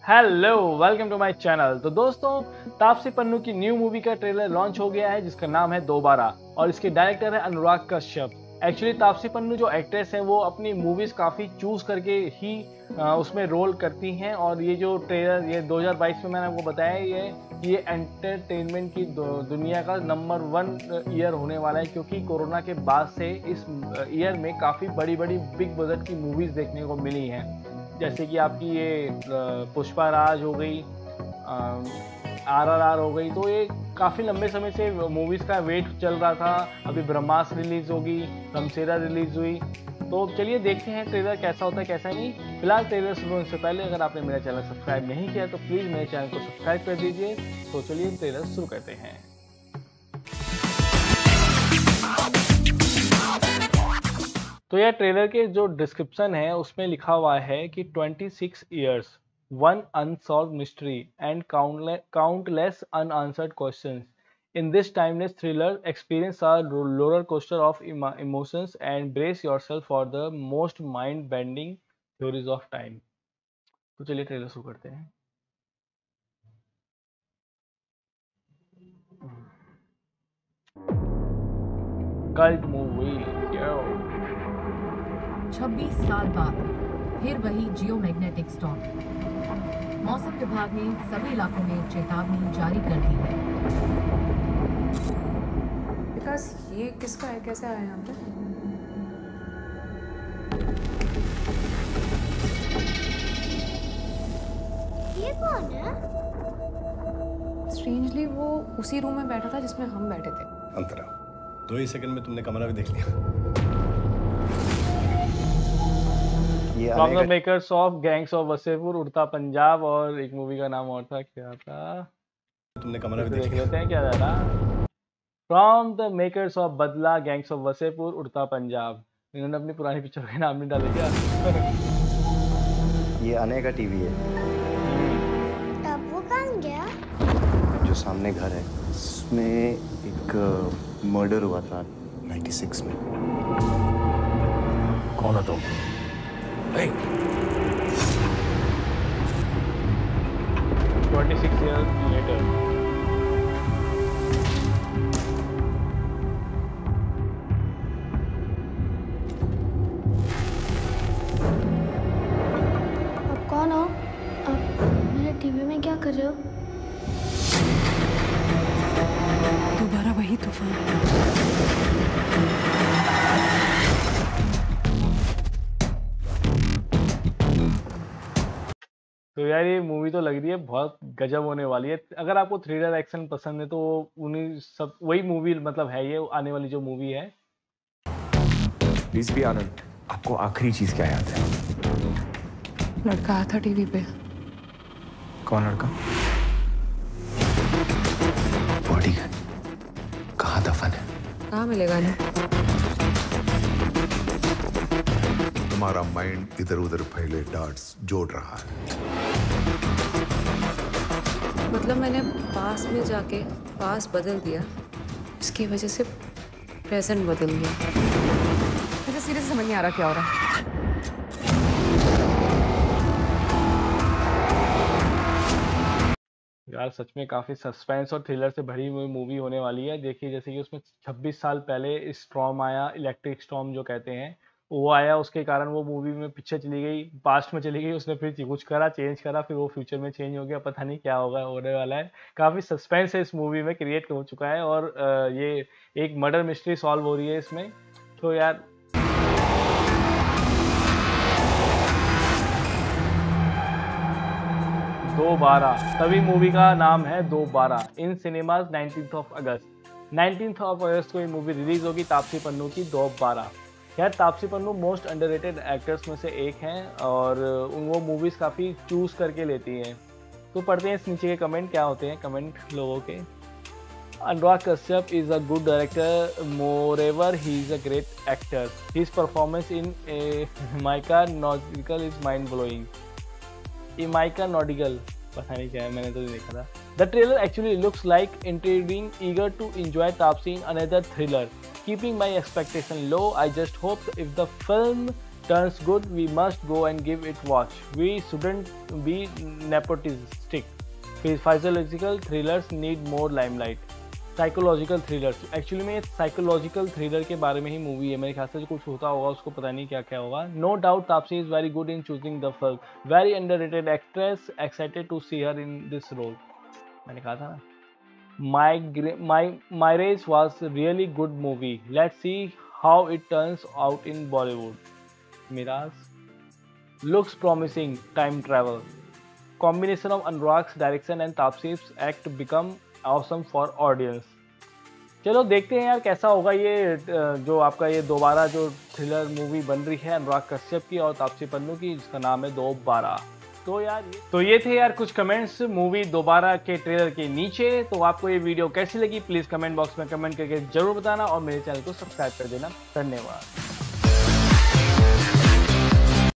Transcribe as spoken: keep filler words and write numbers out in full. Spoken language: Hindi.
Hello, welcome to my channel. तो दोस्तों, तापसी पन्नू की न्यू मूवी का ट्रेलर लॉन्च हो गया है जिसका नाम है दोबारा और इसके डायरेक्टर है अनुराग कश्यप। एक्चुअली तापसी पन्नू जो एक्ट्रेस है वो अपनी मूवीज काफ़ी चूज करके ही आ, उसमें रोल करती हैं और ये जो ट्रेलर ये दो हज़ार बाईस में मैंने आपको बताया ये ये एंटरटेनमेंट की दुनिया का नंबर वन ईयर होने वाला है क्योंकि कोरोना के बाद से इस ईयर में काफ़ी बड़ी बड़ी बिग बजट की मूवीज़ देखने को मिली हैं। जैसे कि आपकी ये पुष्पा राज हो गई, आर आर आर हो गई, तो ये काफ़ी लंबे समय से मूवीज़ का वेट चल रहा था। अभी ब्रह्मास्त्र रिलीज़ होगी, शमशेरा रिलीज़ हुई, तो चलिए देखते हैं ट्रेलर कैसा होता है कैसा नहीं। फिलहाल ट्रेलर शुरू होने से पहले अगर आपने मेरा चैनल सब्सक्राइब नहीं किया तो प्लीज़ मेरे चैनल को सब्सक्राइब कर दीजिए। तो चलिए ट्रेलर शुरू करते हैं। तो यह ट्रेलर के जो डिस्क्रिप्शन है उसमें लिखा हुआ है कि छब्बीस years, one unsolved mystery and countless unanswered questions. In this timeless thriller, experience a roller coaster of emotions and brace yourself for the most mind-bending theories of time. तो चलिए ट्रेलर शुरू करते हैं। कल्ट मूवी छब्बीस साल बाद फिर वही जियोमैग्नेटिक स्टॉर्म। मौसम विभाग ने सभी इलाकों में चेतावनी जारी कर दी है। विकास, ये किसका है? कैसे आया यहाँ पे? ये कौन है? स्ट्रेंजली वो उसी रूम में बैठा था जिसमें हम बैठे थे। अंतरा, दो ही सेकंड में तुमने कमरा भी देख लिया। From the makers of gangs of Wasseypur, Udta Punjab, और एक मूवी का नाम और था, क्या था? तुमने कमरा भी देख लेते हैं क्या जा रहा। From the makers of Badla, gangs of Wasseypur, Udta Punjab. इन्होंने अपनी पुरानी पिक्चर के नाम नहीं डाले क्या? ये आने का टीवी है। अब वो कहाँ गया? जो सामने घर है इसमें एक मर्डर हुआ था छियानवे में। कौन है तुम? Hey. twenty-six years later. आप कौन हो? आप मेरे टीवी में क्या कर रहे हो? दोबारा वही तूफान। तो यार ये मूवी तो लग रही है बहुत गजब होने वाली है। अगर आपको थ्रिलर एक्शन पसंद है तो उन्हीं सब वही मूवी मतलब है ये आने वाली जो मूवी है। प्लीज भी आनंद, आपको आखिरी चीज क्या याद है? लड़का आया था टीवी पे। कौन लड़का? बॉडी कहाँ दफन है? कहाँ मिलेगा नहीं? तुम्हारा माइंड इधर उधर फैले डॉट्स जोड़ रहा है। मतलब मैंने पास में जाके पास बदल दिया, इसकी वजह से प्रेजेंट बदल गया। मुझे सीरियस समझ नहीं आ रहा क्या हो रहा है। यार सच में काफी सस्पेंस और थ्रिलर से भरी हुई मूवी होने वाली है। देखिए जैसे कि उसमें छब्बीस साल पहले स्टॉर्म आया, इलेक्ट्रिक स्टॉर्म जो कहते हैं, वो आया, उसके कारण वो मूवी में पीछे चली गई, पास्ट में चली गई, उसने फिर कुछ करा, चेंज करा, फिर वो फ्यूचर में चेंज हो गया, पता नहीं क्या होगा होने वाला है। काफ़ी सस्पेंस है इस मूवी में क्रिएट हो चुका है और ये एक मर्डर मिस्ट्री सॉल्व हो रही है इसमें। तो यार दोबारा, तभी मूवी का नाम है Dobaaraa. In cinemas nineteenth of August nineteenth of August को ये मूवी रिलीज होगी तापसी पन्नू की दोबारा। यार Taapsee Pannu most underrated actors में से एक हैं और उन वो मूवीज़ काफ़ी चूज़ करके लेती हैं। तो पढ़ते हैं इस नीचे के कमेंट क्या होते हैं कमेंट लोगों के। Anurag Kashyap is a good director, moreover he is a great actor, his performance in Imaikkaa Nodigal is mind blowing. Imaikkaa Nodigal पता नहीं क्या है, मैंने तो नहीं देखा था। The trailer actually looks like intriguing, eager to enjoy Taapsee in another thriller, keeping my expectation low. I just hope if the film turns good, we must go and give it watch. We shouldn't be nepotistic. Physiological thrillers need more limelight. Psychological thrillers, actually में साइकोलॉजिकल थ्रिलर के बारे में ही मूवी है, मेरे ख्याल से कुछ होता होगा, उसको पता नहीं क्या क्या होगा. No doubt Taapsee is very good in choosing the film, very underrated actress, excited to see her in this role. मैंने कहा था ना. My my Marriage was really good movie. Let's see how it turns out in Bollywood. Mirage looks promising. Time travel. Combination of Anurag's direction and Taapsi's act become awesome for audience. चलो देखते हैं यार कैसा होगा ये जो आपका ये दोबारा जो थ्रिलर मूवी बन रही है अनुराग कश्यप की और तापसी पन्नू की, जिसका नाम है दोबारा. तो यार ये तो ये थे यार कुछ कमेंट्स मूवी दोबारा के ट्रेलर के नीचे. तो आपको ये वीडियो कैसी लगी प्लीज़ कमेंट बॉक्स में कमेंट करके जरूर बताना और मेरे चैनल को सब्सक्राइब कर देना. धन्यवाद.